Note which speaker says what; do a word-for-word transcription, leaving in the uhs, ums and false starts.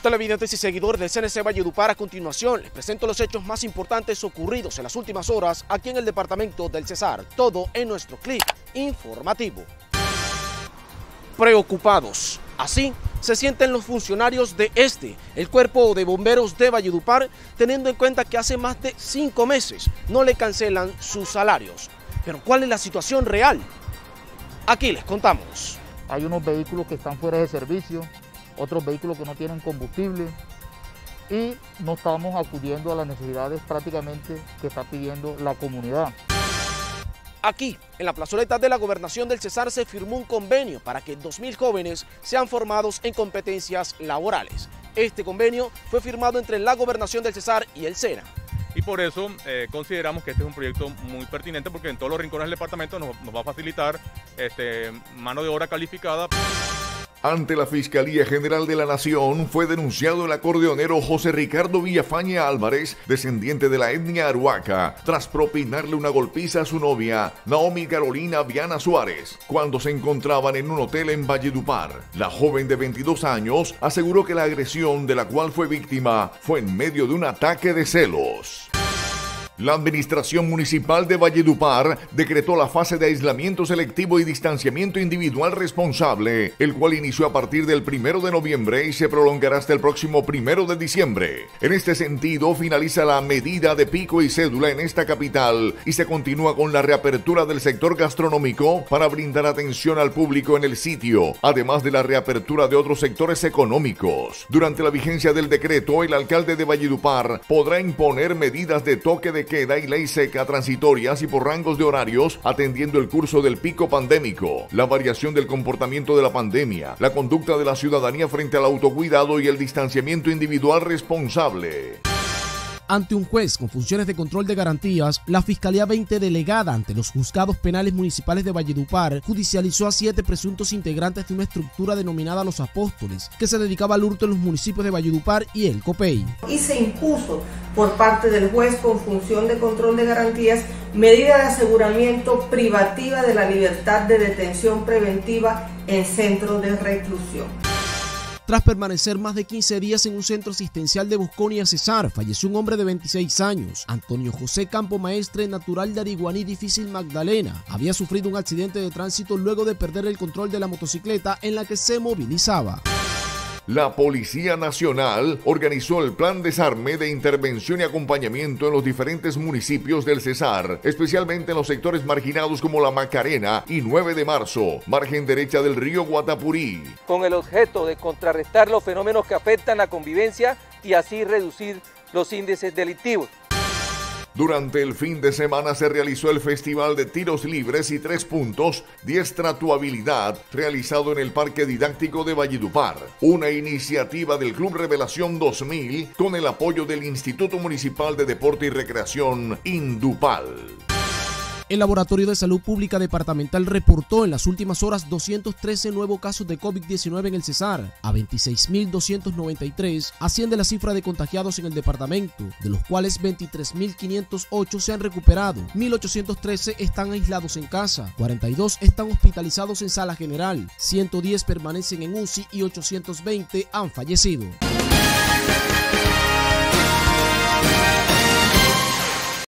Speaker 1: Televidentes y seguidores del C N C Valledupar, a continuación les presento los hechos más importantes ocurridos en las últimas horas aquí en el departamento del Cesar. Todo en nuestro clip informativo. Preocupados. Así se sienten los funcionarios de este, el Cuerpo de Bomberos de Valledupar, teniendo en cuenta que hace más de cinco meses no le cancelan sus salarios. Pero ¿cuál es la situación real? Aquí les contamos.
Speaker 2: Hay unos vehículos que están fuera de servicio, otros vehículos que no tienen combustible y no estamos acudiendo a las necesidades prácticamente que está pidiendo la comunidad.
Speaker 1: Aquí, en la plazoleta de la Gobernación del Cesar, se firmó un convenio para que dos mil jóvenes sean formados en competencias laborales. Este convenio fue firmado entre la Gobernación del Cesar y el SENA.
Speaker 3: Y por eso eh, consideramos que este es un proyecto muy pertinente porque en todos los rincones del departamento nos, nos va a facilitar este, mano de obra calificada.
Speaker 4: Ante la Fiscalía General de la Nación fue denunciado el acordeonero José Ricardo Villafaña Álvarez, descendiente de la etnia Aruaca, tras propinarle una golpiza a su novia, Naomi Carolina Viana Suárez, cuando se encontraban en un hotel en Valledupar. La joven de veintidós años aseguró que la agresión de la cual fue víctima fue en medio de un ataque de celos. La Administración Municipal de Valledupar decretó la fase de aislamiento selectivo y distanciamiento individual responsable, el cual inició a partir del primero de noviembre y se prolongará hasta el próximo primero de diciembre. En este sentido, finaliza la medida de pico y cédula en esta capital y se continúa con la reapertura del sector gastronómico para brindar atención al público en el sitio, además de la reapertura de otros sectores económicos. Durante la vigencia del decreto, el alcalde de Valledupar podrá imponer medidas de toque de queda y ley seca transitorias y por rangos de horarios, atendiendo el curso del pico pandémico, la variación del comportamiento de la pandemia, la conducta de la ciudadanía frente al autocuidado y el distanciamiento individual responsable.
Speaker 1: Ante un juez con funciones de control de garantías, la Fiscalía veinte delegada ante los juzgados penales municipales de Valledupar judicializó a siete presuntos integrantes de una estructura denominada Los Apóstoles, que se dedicaba al hurto en los municipios de Valledupar y El Copey.
Speaker 5: Y se impuso por parte del juez con función de control de garantías medida de aseguramiento privativa de la libertad de detención preventiva en centros de reclusión.
Speaker 1: Tras permanecer más de quince días en un centro asistencial de Busconia, Cesar, falleció un hombre de veintiséis años. Antonio José Campo Maestre, natural de Ariguaní, Difícil Magdalena, había sufrido un accidente de tránsito luego de perder el control de la motocicleta en la que se movilizaba.
Speaker 4: La Policía Nacional organizó el plan desarme de intervención y acompañamiento en los diferentes municipios del Cesar, especialmente en los sectores marginados como La Macarena y nueve de marzo, margen derecha del río Guatapurí.
Speaker 6: Con el objeto de contrarrestar los fenómenos que afectan la convivencia y así reducir los índices delictivos.
Speaker 4: Durante el fin de semana se realizó el Festival de Tiros Libres y Tres Puntos, Diestra tu Habilidad, realizado en el Parque Didáctico de Valledupar, una iniciativa del Club Revelación dos mil con el apoyo del Instituto Municipal de Deporte y Recreación, Indupal.
Speaker 1: El Laboratorio de Salud Pública Departamental reportó en las últimas horas doscientos trece nuevos casos de COVID diecinueve en el Cesar. A veintiséis mil doscientos noventa y tres asciende la cifra de contagiados en el departamento, de los cuales veintitrés mil quinientos ocho se han recuperado, mil ochocientos trece están aislados en casa, cuarenta y dos están hospitalizados en sala general, ciento diez permanecen en U C I y ochocientos veinte han fallecido.